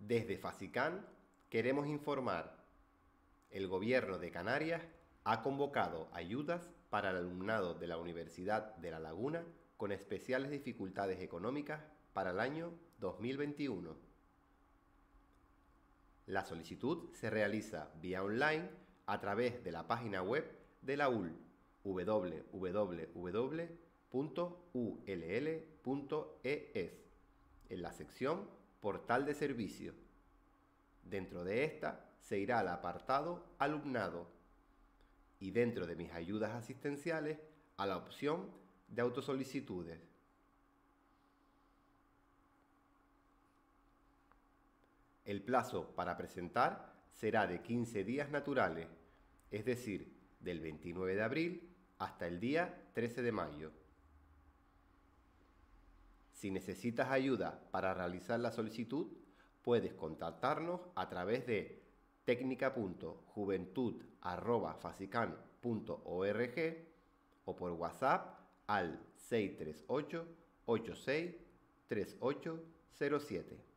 Desde Facicán queremos informar. El Gobierno de Canarias ha convocado ayudas para el alumnado de la Universidad de La Laguna con especiales dificultades económicas para el año 2021. La solicitud se realiza vía online a través de la página web de la UL, www.ull.es, en la sección Portal de Servicio. Dentro de esta se irá al apartado Alumnado y dentro de mis ayudas asistenciales a la opción de autosolicitudes. El plazo para presentar será de 15 días naturales, es decir, del 29 de abril hasta el día 13 de mayo. Si necesitas ayuda para realizar la solicitud, puedes contactarnos a través de tecnica.juventud@facicán.org o por WhatsApp al 638 86 3807.